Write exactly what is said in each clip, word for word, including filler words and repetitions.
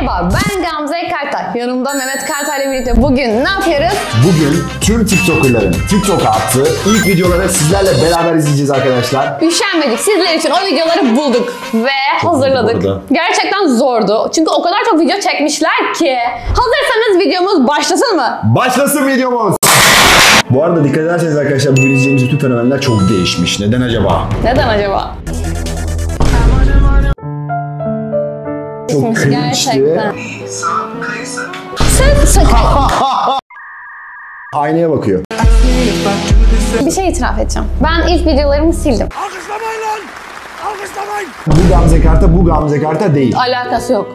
Merhaba, ben Gamze Kartal. Yanımda Mehmet Kartal ile birlikte bugün ne yapıyoruz? Bugün tüm TikToker'ların TikTok'a attığı ilk videoları sizlerle beraber izleyeceğiz arkadaşlar. Üşenmedik. Sizler için o videoları bulduk ve çok hazırladık. Gerçekten zordu. Çünkü o kadar çok video çekmişler ki. Hazırsanız videomuz başlasın mı? Başlasın videomuz. Bu arada dikkat ederseniz arkadaşlar bugün izleyeceğimiz bütün fenomenler çok değişmiş. Neden acaba? Neden acaba? Çok gerçekten. Sen sakın. Aynaya bakıyor. Bir şey itiraf edeceğim. Ben ilk videolarımı sildim. Alkışlamayın lan! Alkışlamayın! Bu Gamze Kartal, bu Gamze Kartal değil. Alakası yok.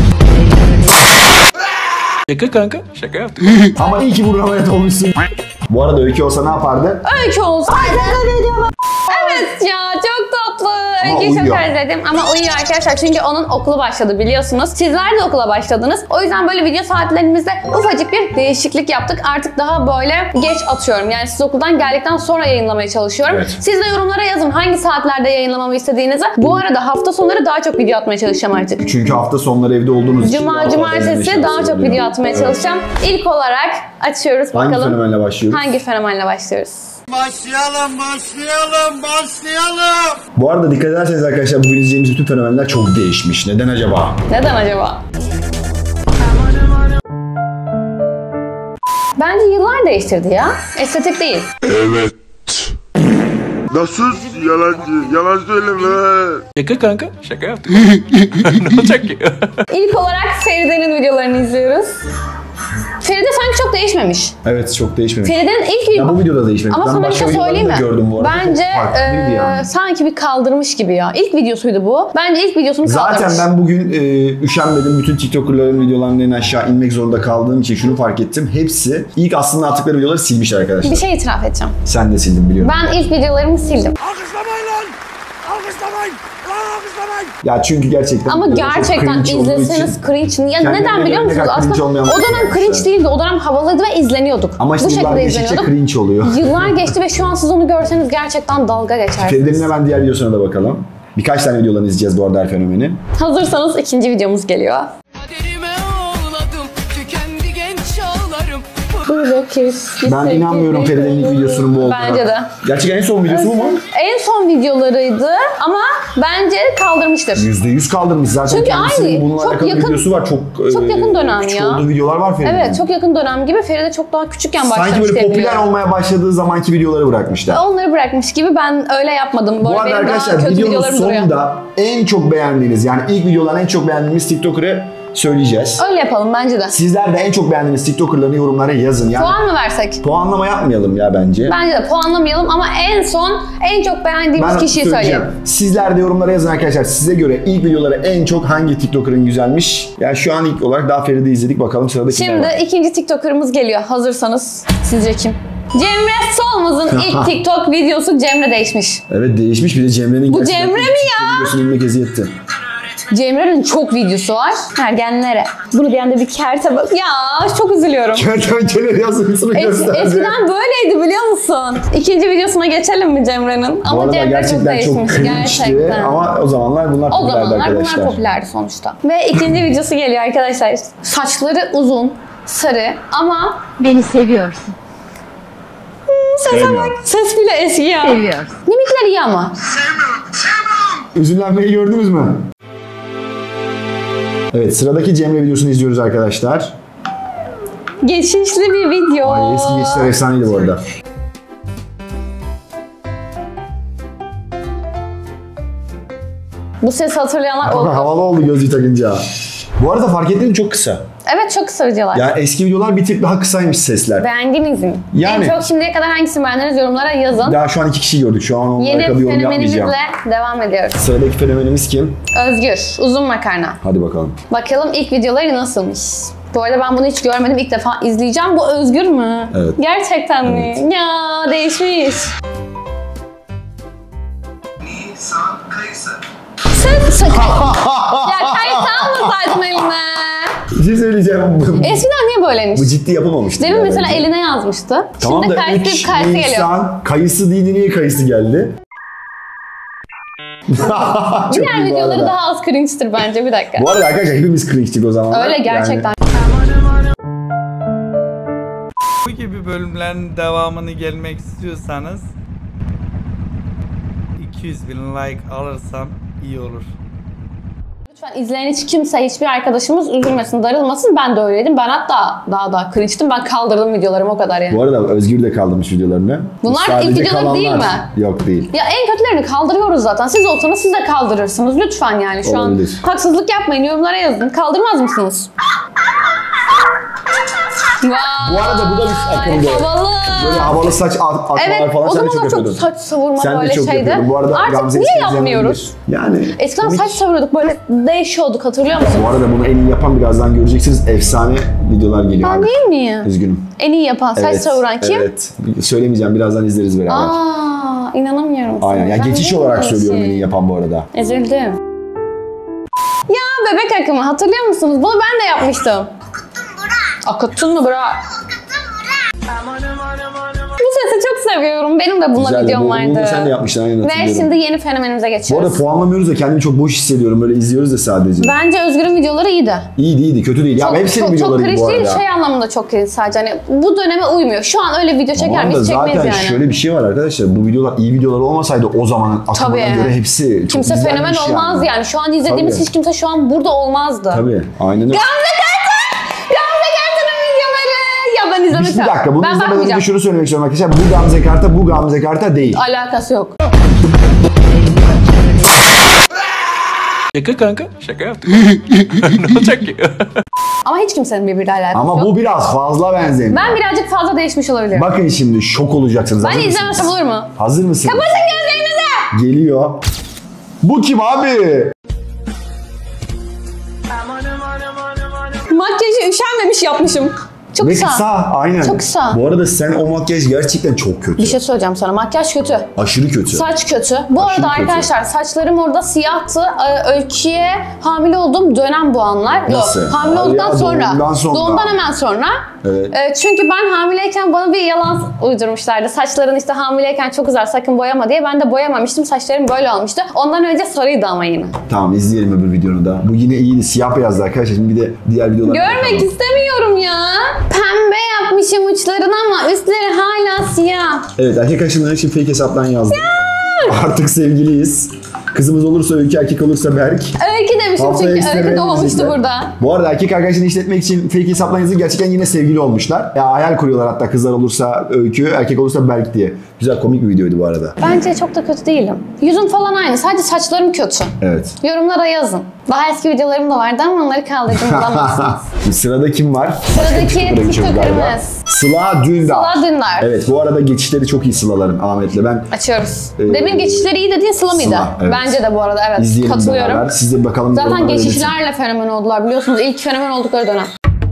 Şaka kanka, şaka yaptım. Ama iyi ki buradan ameliyat olmuşsun. Bu arada Öykü olsa ne yapardı? Öykü olsaydı. Evet ya, çok tatlı. Öykü'yü çok uyuyor. özledim ama uyuyor arkadaşlar çünkü onun okulu başladı biliyorsunuz. Sizler de okula başladınız. O yüzden böyle video saatlerimizde ufacık bir değişiklik yaptık. Artık daha böyle geç atıyorum. Yani siz okuldan geldikten sonra yayınlamaya çalışıyorum. Evet. Siz de yorumlara yazın hangi saatlerde yayınlamamı istediğinizi. Bu arada hafta sonları daha çok video atmaya çalışacağım artık. Çünkü hafta sonları evde olduğunuz için. Cuma, cumartesi daha çok video atmaya Evet. çalışacağım. İlk olarak açıyoruz Hangi bakalım. fenomenle başlıyoruz? Hangi fenomenle başlıyoruz? Başlayalım, başlayalım, başlayalım! Bu arada dikkat ederseniz arkadaşlar bugün izleyeceğimiz bütün fenomenler çok değişmiş. Neden acaba? Neden acaba? Bence yıllar değiştirdi ya. Estetik değil. Evet. Nasıl yalancı? Yalan söyleme. Şaka kanka, şaka yaptım. Ne olacak ki? İlk olarak Feride'nin videolarını izliyoruz. Feride sanki çok değişmemiş. Evet, çok değişmemiş. Feride'nin ilk Ya bu videoda değişmemiş. Ama Ben sana bir başka şey söyleyeyim mi? videolarını da gördüm bu arada. Bence Çok farklıydı e, yani. sanki bir kaldırmış gibi ya. İlk videosuydu bu. Bence ilk videosunu kaldırmış. Zaten ben bugün e, üşenmedim. Bütün TikToker'ların videolarının en aşağı inmek zorunda kaldığım için şunu fark ettim. Hepsi ilk aslında attıkları videoları silmişler arkadaşlar. Bir şey itiraf edeceğim. Sen de sildin biliyorum. Ben ilk videolarımı sildim. Alkışlamayın lan! Alkışlamayın! Lan alkışlamayın! Ya çünkü gerçekten... Ama videolar çok gerçekten cringe olduğu izleseniz için cringe. Ya kendilerine neden biliyor göre ne musunuz? kadar cringe Aslında olmayan o dönem videolar cringe yapmışlar. değildi. O dönem havalıydı ve izleniyorduk. Ama işte Bu yıllar şekilde geçtikçe izleniyorduk. cringe oluyor. Yıllar geçti ve şu an siz onu görseniz gerçekten dalga geçersiniz. Feride'nin hemen diğer videosuna da bakalım. Birkaç tane videolarını izleyeceğiz bu arada her fenomeni. Hazırsanız ikinci videomuz geliyor. Kaderime ağladım, tükendi genç çağlarım. Ben inanmıyorum Feride'nin ilk videosunun bu olduğuna. Bence de. Gerçekten en son videosu bu mu? En son videolarıydı ama bence kaldırmıştır. yüzde yüz kaldırmış zaten. Çünkü Kendisinin aynı, bununla çok alakalı yakın- videosu var. Çok, çok e, yakın dönem küçük ya. olduğu videolar var Feride'nin. Evet, çok yakın dönem gibi. Feride çok daha küçükken başlamış Sanki böyle diye popüler biliyorum. olmaya başladığı zamanki videoları bırakmışlar. Onları bırakmış gibi, ben öyle yapmadım. Bu Böyle arada benim daha arkadaşlar kötü videonun videolarım duruyor. sonunda en çok beğendiğiniz, yani ilk videodan en çok beğendiğimiz TikToker'ı söyleyeceğiz. Öyle yapalım bence de. Sizler de en çok beğendiğiniz TikToker'ları yorumlara yazın. Yani Puan mı versek? puanlama yapmayalım ya bence. Bence de puanlamayalım ama en son en çok beğendiğimiz Ben kişiyi söyleyeceğim. söyleyelim. Sizler de yorumlara yazın arkadaşlar. Size göre ilk videoları en çok hangi TikToker'ın güzelmiş? Yani şu an ilk olarak daha Feride izledik. Bakalım sırada kimler Şimdi var. ikinci TikToker'ımız geliyor. Hazırsanız sizce kim? Cemre Solmaz'ın ilk TikTok videosu Cemre değişmiş. Evet değişmiş, bir de Cemre'nin Bu gerçekten Cemre ilk mi TikTok ya? videosunu inmek eziyetti. Cemre'nin çok videosu var. Ergenlere. Bunu bir anda bir kerte bak. Ya çok üzülüyorum. Kertenkele yazısını Es- gösterdi. eskiden böyleydi biliyor musun? İkinci videosuna geçelim mi Cemre'nin? Bu Ama arada Cemre çok gerçekten çok değişmiş. cringe'ti Gerçekten. ama o zamanlar bunlar O popülerdi zamanlar arkadaşlar. bunlar popülerdi sonuçta. Ve ikinci videosu geliyor arkadaşlar. Saçları uzun, sarı ama Beni seviyorsun. sese bak. Ses bile eski ya. Seviyorsun. Mimikler iyi ama. Üzülenmeyi gördünüz mü? Evet, sıradaki Cemre videosunu izliyoruz arkadaşlar. Geçişli bir video. Ay, eski geçişler efsaneydi bu arada. Bu ses hatırlayanlar Ama oldu. havalı oldu gözlüğü takınca. Bu arada fark ettin mi, çok kısa. Evet, çok kısa videolar. Yani eski videolar bir tık daha kısaymış sesler. Beğendiniz mi? Yani. En çok şimdiye kadar hangisini beğendiniz yorumlara yazın. Daha şu an iki kişi gördük. Şu an onlara Yeni bir yorum fenomenimizle yapmayacağım. devam ediyoruz. Sıradaki fenomenimiz kim? Özgür, uzun makarna. Hadi bakalım. Bakalım ilk videoları nasılmış? Bu arada ben bunu hiç görmedim. İlk defa izleyeceğim. Bu Özgür mü? Evet. Gerçekten mi? Evet. Ya değişmiş. Nisan kayısı. Sen sakın. Ya kayıt almasaydın eline. Bir şey söyleyeceğim. Eskiden niye böyleymiş? Bu ciddi yapılmamıştı. Demin ya mesela bence. eline yazmıştı. Tamam Şimdi da kayısı üç kayısı geliyor. Nisan kayısı değildi, niye kayısı geldi? Çok Diğer iyi bu videoları arada. daha az cringe'tir bence, bir dakika. Bu arada arkadaşlar hepimiz cringe'tik o zaman. Öyle gerçekten. Bu gibi bölümlerin devamını gelmek istiyorsanız iki yüz bin like alırsam iyi olur. Lütfen izleyen hiç kimse, hiçbir arkadaşımız üzülmesin, darılmasın. Ben de öyleydim. Ben hatta daha da cringe'tim. Ben kaldırdım videolarımı, o kadar yani. Bu arada Özgür de kaldırmış videolarını. Bunlar Sadece ilk videoları kalanlar. değil mi? Yok değil. Ya en kötülerini kaldırıyoruz zaten. Siz olsanız siz de kaldırırsınız. Lütfen yani şu Olabilir. an haksızlık yapmayın. Yorumlara yazın. Kaldırmaz mısınız? Vay. Bu arada bu da bir akımdı. Havalı. Böyle havalı saç at, atmalar Evet, falan o sen de çok zamanlar çok yapıyordun. saç savurma Sen de böyle çok şeydi. yapıyordun. Bu arada Artık Gamze niye eskiden yapmıyoruz? Yani Eskiden komik. saç savuruyorduk, böyle değişiyorduk, hatırlıyor musun? Bu arada bunu en iyi yapan birazdan göreceksiniz. Efsane videolar geliyor. Ben abi. değil miyim? Üzgünüm. En iyi yapan, saç Evet, savuran kim? Evet. Söylemeyeceğim, birazdan izleriz beraber. Aa, inanamıyorum. sana. Aynen. Yani Ben geçiş değil olarak miyim? söylüyorum en iyi yapan bu arada. Üzüldüm. Ya bebek akımı hatırlıyor musunuz? Bunu ben de yapmıştım. Akıttın mı bra? Bu sesi çok seviyorum. Benim de bununla Güzel. videom Bu- vardı. Bunu sen de yapmıştın, aynen Ve hatırlıyorum. şimdi yeni fenomenimize Bu geçiyoruz. arada puanlamıyoruz da kendimi çok boş hissediyorum. Böyle izliyoruz da sadece. Bence Özgür'ün videoları iyiydi. İyiydi iyiydi, kötü değil. Ya Çok, hepsinin çok, çok videoları iyi bu cringe değil, arada. şey anlamında çok cringe sadece. Hani bu döneme uymuyor. Şu an öyle video çeker Tamam da miyiz? Çekmeyiz zaten yani. şöyle bir şey var arkadaşlar. Bu videolar iyi videolar olmasaydı o zamanın akımına Tabii. göre hepsi çok Kimse izlenmiş fenomen olmaz yani. Şu an izlediğimiz Tabii. hiç kimse şu an burada olmazdı. Tabii. Aynen öyle. Gamze Kartal! Gamze Kartal'ın videoları! Ya ben izlemek Bir, bir dakika bunu ben izlemeden önce bakmayacağım. şunu söylemek istiyorum arkadaşlar. Bu Gamze Karta bu Gamze Karta değil. Alakası yok. Şaka kanka. Şaka yaptık. Ne olacak ki? Ama hiç kimsenin birbiriyle alakası Ama yok. bu biraz fazla benzemiyor. Ben birazcık fazla değişmiş olabilirim. Bakın şimdi şok olacaksınız. Ben Hazır izlemesem mısınız? olur mu? Hazır mısınız? Kapatın gözlerinizi! Geliyor. Bu kim abi? Makyajı üşenmemiş yapmışım. Çok Ve kısa. kısa. Aynen. Çok kısa. Bu arada sen o makyaj gerçekten çok kötü. Bir şey söyleyeceğim sana. Makyaj kötü. Aşırı kötü. Saç kötü. Bu Aşırı arada kötü. arkadaşlar saçlarım orada siyahtı. Ee, Öykü'ye hamile olduğum dönem bu anlar. Nasıl? Yok, hamile Aa, olduktan ya, sonra. doğumdan sonra. Doğumdan hemen sonra. Evet. Ee, çünkü ben hamileyken bana bir yalan uydurmuşlardı. Saçların işte hamileyken çok uzar, sakın boyama diye. Ben de boyamamıştım. Saçlarım böyle olmuştu. Ondan önce sarıydı ama yine. Tamam, izleyelim öbür videonu da. Bu yine iyiydi. Siyah beyazdı arkadaşlar. Şimdi bir de diğer videolar. Görmek istemiyorum ya. Pembe yapmışım uçlarını ama üstleri hala siyah. Evet, erkek arkadaşımdan için fake hesaptan yazdım. Artık sevgiliyiz. Kızımız olursa Öykü, erkek olursa Berk. Öykü demişim Haftaya çünkü istemeye Öykü doğmuştu gidecekler. burada. Bu arada erkek arkadaşını işletmek için fake hesaptan yazıp gerçekten yine sevgili olmuşlar. Ya hayal kuruyorlar hatta, kızlar olursa Öykü, erkek olursa Berk diye. Güzel, komik bir videoydu bu arada. Bence çok da kötü değilim. Yüzüm falan aynı. Sadece saçlarım kötü. Evet. Yorumlara yazın. Daha eski videolarım da vardı ama onları kaldırdım, bulamazsınız. Sırada kim var? Sıradaki TikToker'a geçiyoruz galiba. TikToker'ımız. Sıla Dündar. Sıla Dündar. Evet, bu arada geçişleri çok iyi Sıla'ların, Ahmet'le. Ben Açıyoruz. Ee, Demin geçişleri iyi dediğin Sıla mıydı? Sıla, evet. Bence de bu arada evet. izleyelim Katılıyorum. beraber. Siz de bakalım. Zaten yorumlara belirtin. geçişlerle fenomen oldular biliyorsunuz. İlk fenomen oldukları dönem.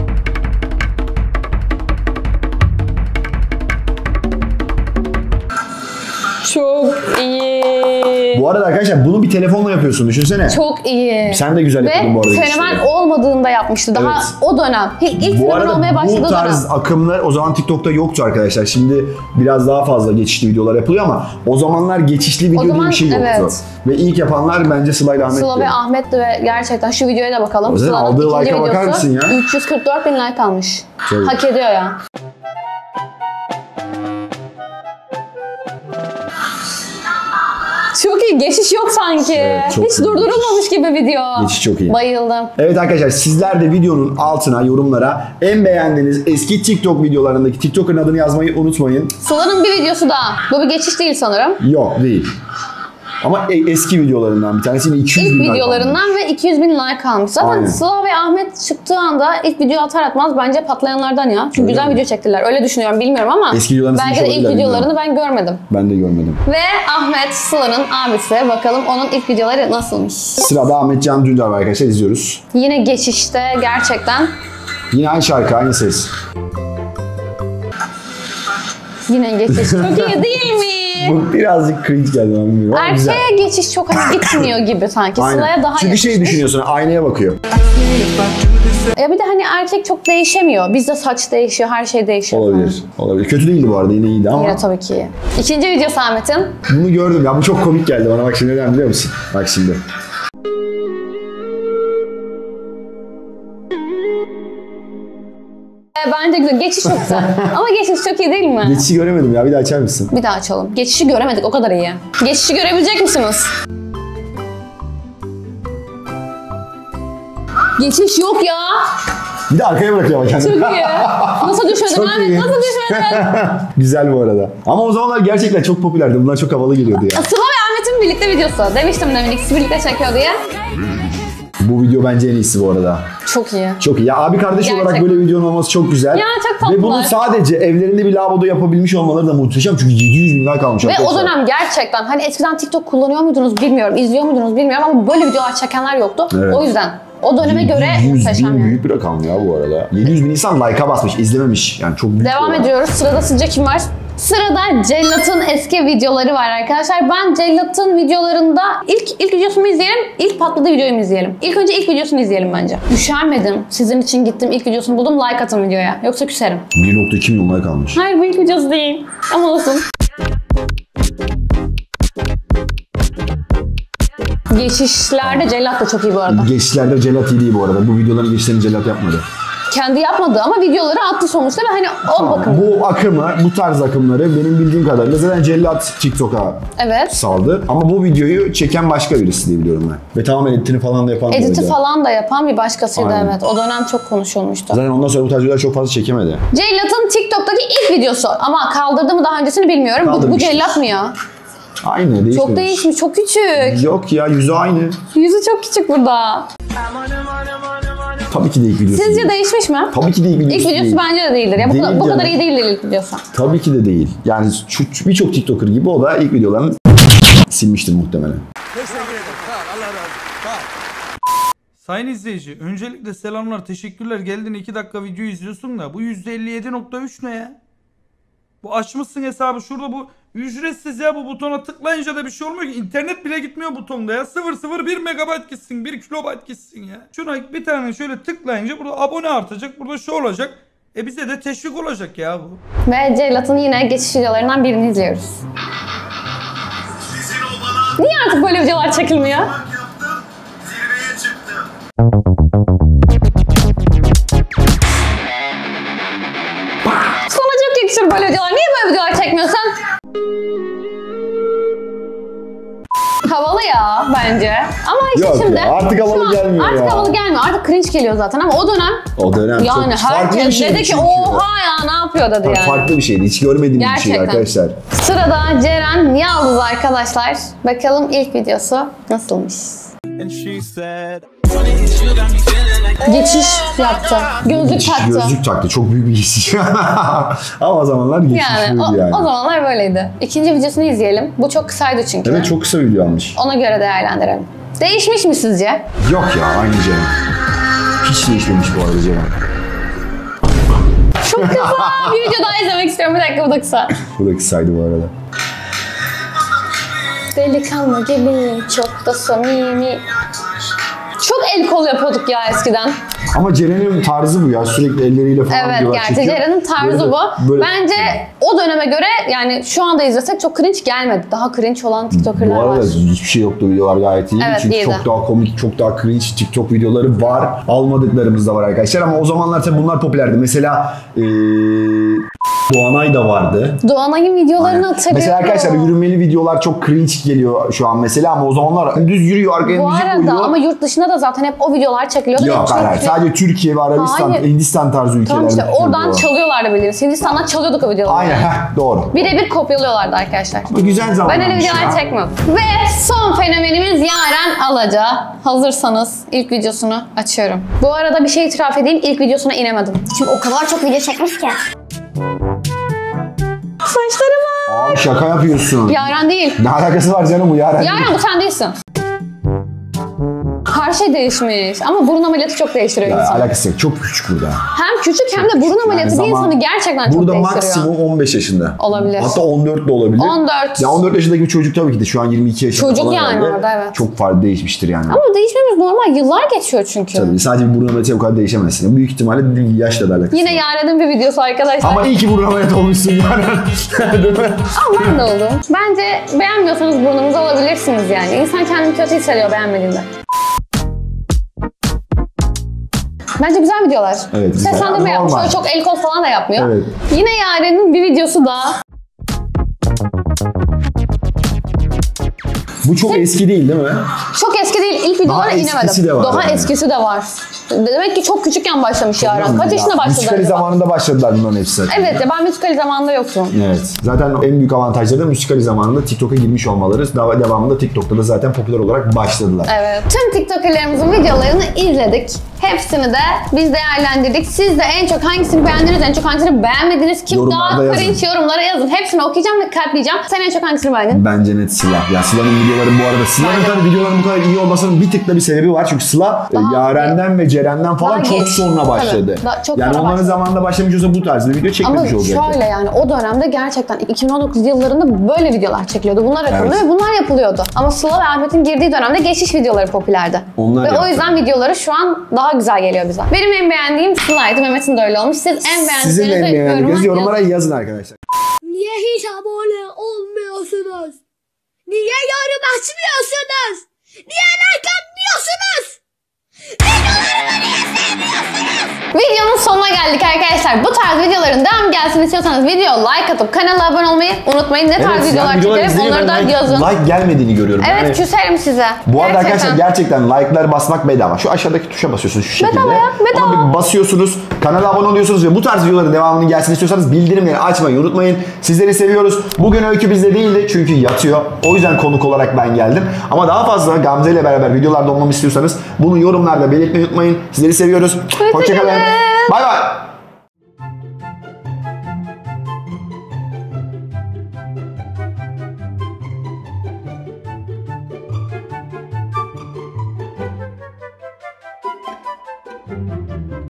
Çok iyi. Bu arada arkadaşlar bunu bir telefonla yapıyorsun, düşünsene. Çok iyi. Sen de güzel yapıyordun bu arada Ve geçişleri. fenomen olmadığında yapmıştı. Daha Evet. o dönem. İlk, ilk Bu fenomen arada olmaya başladığı bu tarz dönem. akımlar o zaman TikTok'ta yoktu arkadaşlar. Şimdi biraz daha fazla geçişli videolar yapılıyor ama o zamanlar geçişli video diye zaman bir şey yoktu. evet. Ve ilk yapanlar bence Sıla ile Ahmet'ti. Sıla ve Ahmet'ti ve gerçekten şu videoya da bakalım. O zaman Sıla'nın aldığı ikinci like'a bakar videosu mısın ya? üç yüz kırk dört bin like almış. Tabii. Hak ediyor ya. Çok iyi. Geçiş yok sanki. Evet, çok Hiç iyi. durdurulmamış gibi video. Geçiş çok iyi. Bayıldım. Evet arkadaşlar, sizler de videonun altına, yorumlara en beğendiğiniz eski TikTok videolarındaki TikTok'un adını yazmayı unutmayın. Sıla'nın bir videosu daha. Bu bir geçiş değil sanırım. Yok değil. Ama e- eski videolarından bir tanesi, yine iki yüz İlk bin like videolarından ve iki yüz bin like almış. Zaten Aynen. Sıla ve Ahmet çıktığı anda ilk video atar atmaz bence patlayanlardan ya. Çünkü Öyle güzel mi? video çektiler. Öyle düşünüyorum, bilmiyorum ama Eski videolarını belki de silmiş ilk olabilirler, videolarını ben görmedim. Ben de görmedim. Ve Ahmet Sıla'nın abisi. Bakalım onun ilk videoları nasılmış. Sırada Ahmet Can Dündar var arkadaşlar, izliyoruz. Yine geçişte gerçekten. Yine aynı şarkı, aynı ses. Yine geçiş. Çok iyi değil mi? Bu birazcık cringe geldi, ben bilmiyorum ama güzel. Erkeğe geçiş çok hani gitmiyor gibi sanki. Aynen. Sıla'ya daha Çünkü şey yakışmış. düşünüyorsun, aynaya bakıyor. Ya bir de hani erkek çok değişemiyor. Bizde saç değişiyor, her şey değişiyor. Olabilir. Olabilir. Kötü değildi bu arada, yine iyiydi ama. Yine tabii ki iyi. İkinci video Samet'in. Bunu gördüm ya, bu çok komik geldi bana. Bak şimdi neden biliyor musun? Bak şimdi. E, bence güzel. Geçiş çok güzel. Ama geçiş çok iyi değil mi? Geçişi göremedim ya, bir daha açar mısın? Bir daha açalım. Geçişi göremedik, o kadar iyi. Geçişi görebilecek misiniz? Geçiş yok ya. Bir de arkaya bırakıyor ama kendini. Çok iyi. Nasıl düşmedin Çok Ahmet? iyi. Nasıl düşmedin? Güzel bu arada. Ama o zamanlar gerçekten çok popülerdi. Bunlar çok havalı geliyordu ya. Sıla ve Ahmet'in birlikte videosu. Demiştim demin ikisi birlikte çekiyor diye. Bu video bence en iyisi bu arada. Çok iyi. Çok iyi. Ya abi kardeş Gerçekten. olarak böyle videonun olması çok güzel. Ya çok tatlılar. Ve bunu sadece evlerinde bir lavaboda yapabilmiş olmaları da muhteşem. Çünkü yedi yüz bin like almış Ve arkadaşlar. o dönem gerçekten hani eskiden TikTok kullanıyor muydunuz bilmiyorum, izliyor muydunuz bilmiyorum ama böyle videolar çekenler yoktu. Evet. O yüzden o döneme göre yedi yüz muhteşem bin yani. büyük bir rakam ya bu arada. yedi yüz bin insan like'a basmış, izlememiş. Yani çok büyük Devam bir oran. ediyoruz. Sırada sizce kim var? Sırada Cellat'ın eski videoları var arkadaşlar. Ben Cellat'ın videolarında ilk ilk videosunu izleyelim, ilk patladığı videoyu mu izleyelim? İlk önce ilk videosunu izleyelim bence. Üşenmedim. Sizin için gittim, ilk videosunu buldum. Like atın videoya. Yoksa küserim. bir nokta iki milyon like almış. Hayır, bu ilk videosu değil. Ama olsun. Geçişlerde Cellat da çok iyi bu arada. Geçişlerde Cellat iyi değil bu arada. Bu videoların geçişlerini Cellat yapmadı. Kendi yapmadı ama videoları attı sonuçta ve hani o bakın. Bu akımı, bu tarz akımları benim bildiğim kadarıyla zaten Cellat TikTok'a Evet. saldı. Ama bu videoyu çeken başka birisi diye biliyorum ben. Ve tamamen editini falan da yapan Editi buydu. falan da yapan bir başkasıydı, Aynen. evet. O dönem çok konuşulmuştu. Zaten ondan sonra bu tarz videolar çok fazla çekemedi. Cellat'ın TikTok'taki ilk videosu ama kaldırdı mı daha öncesini bilmiyorum. Bu, bu Kaldırmıştır. Cellat mı ya? Aynı, değişmemiş. Çok değişmiş, çok küçük. Yok ya, yüzü aynı. Yüzü çok küçük burada. Tabii ki de ilk videosu Sizce değil. değişmiş mi? Tabii ki de ilk videosu İlk videosu değil. bence de değildir. Ya bu, Değil kadar, bu canım. kadar iyi değildir ilk videosu. Tabii ki de değil. Yani şu- şu birçok TikToker gibi o da ilk videolarını silmiştir muhtemelen. Sayın izleyici, öncelikle selamlar, teşekkürler. Geldin iki dakika video izliyorsun da bu yüzde elli yedi nokta üç ne ya? Bu açmışsın hesabı, şurada bu ücretsiz ya, bu butona tıklayınca da bir şey olmuyor ki. İnternet bile gitmiyor butonda ya. sıfır virgül bir megabayt gitsin, bir kilobayt gitsin ya. Şuna bir tane şöyle tıklayınca burada abone artacak, burada şu olacak. E bize de teşvik olacak ya bu. Ve Cellat'ın yine geçiş videolarından birini izliyoruz. Niye artık böyle videolar çekilmiyor? Yaptım, zirveye çıktım. Sana çok yakışır böyle videolar. Niye böyle videolar çekmiyorsun? Havalı ya bence. Ama işte Yok şimdi... ya, artık havalı şu an gelmiyor Artık ya. havalı gelmiyor. Artık cringe geliyor zaten ama o dönem... O dönem Yani çok farklı bir herkes şeydi dedi ki çünkü. oha ya ne yapıyor dedi Bak, yani. farklı bir şeydi. Hiç görmediğim bir şeydi Gerçekten. arkadaşlar. Sırada Ceren Yaldız arkadaşlar. Bakalım ilk videosu nasılmış? Geçiş yaptı. Gözlük Geçiş, taktı. Gözlük taktı. Çok büyük bir geçiş. Ama o zamanlar geçiş Yani o, buydu yani. o zamanlar böyleydi. İkinci videosunu izleyelim. Bu çok kısaydı çünkü. Evet, çok kısa video almış. Ona göre değerlendirelim. Değişmiş mi sizce? Yok ya, aynı Ceren. Hiç değişmemiş bu arada Ceren. Çok kısa. Bir video daha izlemek istiyorum. Bir dakika, bu da kısa. Bu da kısaydı bu arada. Delikanlı gibiyim, çok da samimi. Çok el kol yapıyorduk ya eskiden. Ama Ceren'in tarzı bu ya. Sürekli elleriyle falan Evet, videolar gerçi çekiyor. Ceren'in tarzı Böyle- bu. böyle- Bence o döneme göre yani şu anda izlesek çok cringe gelmedi. Daha cringe olan Bu TikToker'lar arada var. hiçbir şey yoktu, videolar gayet iyiydi. Evet, Çünkü iyiydi. çok daha komik, çok daha cringe TikTok videoları var. Almadıklarımız da var arkadaşlar ama o zamanlar tabii bunlar popülerdi. Mesela ee, Doğanay da vardı. Doğanay'ın videolarını hatırlıyorum. Mesela arkadaşlar yürümeli videolar çok cringe geliyor şu an mesela ama o zamanlar düz yürüyor, arkaya Bu müzik arada koyuyor. ama yurt dışında da zaten hep o videolar çekiliyordu. Yok Çok- hayır, hayır. Sadece Türkiye ve Arabistan, Hayır. Hindistan tarzı ülkelerde. Tamam işte tutuyordu oradan o. çalıyorlardı bildiğiniz. Hindistan'dan çalıyorduk o videoları. Aynen, heh, doğru. Birebir kopyalıyorlardı arkadaşlar. Bu güzel zaman. Ben öyle videolar çekmem. Ve son fenomenimiz Yaren Alaca. Hazırsanız ilk videosunu açıyorum. Bu arada bir şey itiraf edeyim. İlk videosuna inemedim. Şimdi o kadar çok video çekmiş ki. Saçlarıma. Abi şaka yapıyorsun. Yaren değil. Ne alakası var canım bu Yaren? Yaren bu sen değilsin. her şey değişmiş. Ama burun ameliyatı çok değiştiriyor Ya, insanı. alakası yok. Çok küçük burada. Hem küçük hem de burun ameliyatı Yani bir zaman- insanı gerçekten çok Burada değiştiriyor. maksimum on beş yaşında. Olabilir. Hatta on dört de olabilir. on dört. Ya on dört yaşındaki bir çocuk tabii ki de şu an yirmi iki yaşında Çocuk falan yani herhalde. orada, evet. Çok farklı değişmiştir yani. Ama değişmemiz normal. Yıllar geçiyor çünkü. Tabii sadece bir burun ameliyatı o kadar değişemezsin. Büyük ihtimalle yaşla da alakası. Yine Yaren'in bir videosu arkadaşlar. Ama iyi ki burun ameliyatı olmuşsun yani. Değil mi? Ama ben de oldum. Bence beğenmiyorsanız burnunuzu alabilirsiniz yani. İnsan kendini kötü hissediyor beğenmediğinde. Bence güzel videolar. Evet, güzel. Seslendirme yapmış. Normal. Öyle çok el kol falan da yapmıyor. Evet. Yine Yaren'in bir videosu daha. Bu çok eski değil değil mi? Çok eski değil. İlk videolara Daha inemedim. eskisi de var Daha yani. eskisi de var. Demek ki çok küçükken başlamış Yaren. Kaç yaşında başladı Müzikali acaba? zamanında başladılar bunların hepsi zaten. Evet ya ben müzikali zamanında yoktum. Evet. Zaten en büyük avantajları da müzikali zamanında TikTok'a girmiş olmaları. Daha devamında TikTok'ta da zaten popüler olarak başladılar. Evet. Tüm TikToker'larımızın videolarını izledik. Hepsini de biz değerlendirdik. Siz de en çok hangisini beğendiniz, en çok hangisini beğenmediniz? Kim Yorumlarda daha yazın. cringe yorumlara yazın. Hepsini okuyacağım ve kalpleyeceğim. Sen en çok hangisini beğendin? Bence net Sıla. Ya Sıla'nın videoları bu arada. Sıla'nın Bence- tabii videoların bu kadar iyi olmasının bir tık da bir sebebi var. Çünkü Sıla e, Daha- Yaren'den ve Ceren'den falan Daha çok geç. sonra başladı. Tabii, daha çok yani sonra onların başladı. zamanında başlamış olsa bu tarz bir video Ama çekmemiş olacaktı. şöyle yani o dönemde gerçekten iki bin on dokuz yıllarında böyle videolar çekiliyordu. Bunlar yapılıyordu Evet. ve bunlar yapılıyordu. Ama Sıla ve Ahmet'in girdiği dönemde geçiş videoları popülerdi. Onlar ve o yaptı. yüzden videoları şu an daha güzel geliyor bize. Benim en beğendiğim Sıla'ydı. Mehmet'in de öyle olmuş. Siz en beğendiğinizi Sizin en beğendiğiniz yorumlara yazın arkadaşlar. Niye hiç abone olmuyorsunuz? Niye yorum açmıyorsunuz? Niye like atmıyorsunuz? Videonun sonuna geldik arkadaşlar. Bu tarz videoların devam gelsin istiyorsanız video like atıp kanala abone olmayı unutmayın. Ne tarz Evet, videolar yani videoları çekelim izleyince onları da ben like, yazın. like gelmediğini görüyorum. Evet Yani küserim size. bu arada arkadaşlar gerçekten like'lar basmak bedava. Şu aşağıdaki tuşa basıyorsunuz şu şekilde. Bedava ya, bedava. Ona bir basıyorsunuz. Kanala abone oluyorsunuz ve bu tarz videoların devamının gelsin istiyorsanız bildirimleri açmayı unutmayın. Sizleri seviyoruz. Bugün Öykü bizde değildi çünkü yatıyor. O yüzden konuk olarak ben geldim. Ama daha fazla Gamze ile beraber videolarda olmamı istiyorsanız bunu yorumlarda belirtmeyi unutmayın. Sizleri seviyoruz. Hoşçakalın. Bay bay.